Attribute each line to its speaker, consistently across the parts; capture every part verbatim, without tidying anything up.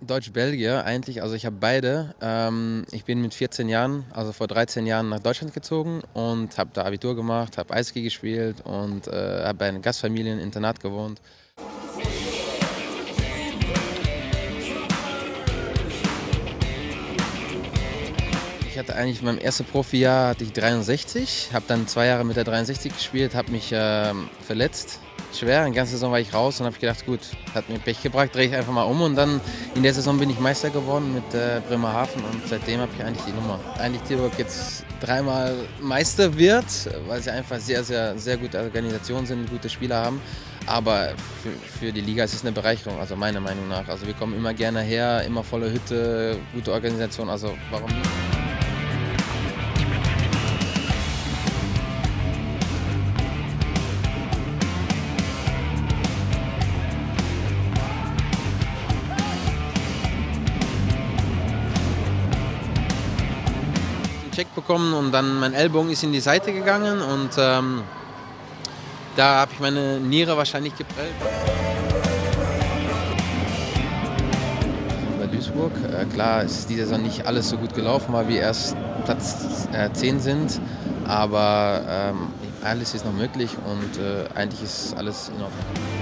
Speaker 1: Deutsch-Belgier eigentlich, also ich habe beide. Ähm, ich bin mit vierzehn Jahren, also vor dreizehn Jahren nach Deutschland gezogen und habe da Abitur gemacht, habe Eishockey gespielt und äh, habe bei einer Gastfamilie im Internat gewohnt. Ich hatte eigentlich in meinem ersten Profijahr hatte ich dreiundsechzig, habe dann zwei Jahre mit der dreiundsechzig gespielt, habe mich ähm, verletzt, schwer. Eine ganze Saison war ich raus und habe gedacht, gut, hat mir Pech gebracht, drehe ich einfach mal um und dann in der Saison bin ich Meister geworden mit äh, Bremerhaven und seitdem habe ich eigentlich die Nummer. Eigentlich Tilburg jetzt dreimal Meister wird, weil sie einfach sehr, sehr, sehr gute Organisation sind, gute Spieler haben. Aber für, für die Liga ist es eine Bereicherung, also meiner Meinung nach. Also wir kommen immer gerne her, immer volle Hütte, gute Organisation, also warum nicht? Check bekommen und dann mein Ellbogen ist in die Seite gegangen und ähm, da habe ich meine Niere wahrscheinlich geprellt. Bei Duisburg, äh, klar ist diese Saison nicht alles so gut gelaufen, weil wir erst Platz äh, zehn sind, aber ähm, alles ist noch möglich und äh, eigentlich ist alles in Ordnung.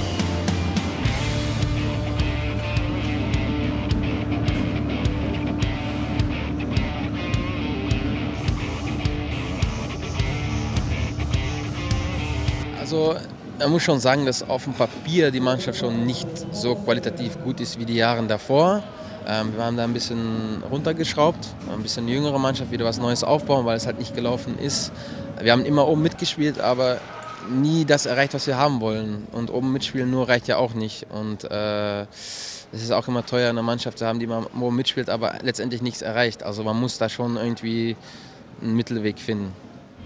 Speaker 1: Also, man muss schon sagen, dass auf dem Papier die Mannschaft schon nicht so qualitativ gut ist wie die Jahre davor. Ähm, wir haben da ein bisschen runtergeschraubt, ein bisschen jüngere Mannschaft, wieder was Neues aufbauen, weil es halt nicht gelaufen ist. Wir haben immer oben mitgespielt, aber nie das erreicht, was wir haben wollen. Und oben mitspielen nur reicht ja auch nicht. Und äh, es ist auch immer teuer, eine Mannschaft zu haben, die man oben mitspielt, aber letztendlich nichts erreicht. Also man muss da schon irgendwie einen Mittelweg finden.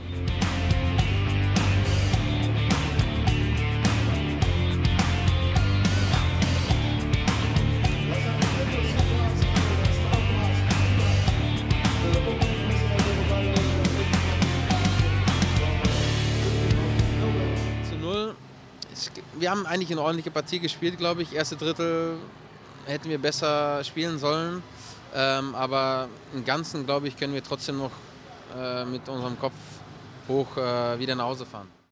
Speaker 1: Zu null. Wir haben eigentlich eine ordentliche Partie gespielt, glaube ich. Erste Drittel hätten wir besser spielen sollen. Ähm, aber im Ganzen, glaube ich, können wir trotzdem noch äh, mit unserem Kopf hoch äh, wieder nach Hause fahren.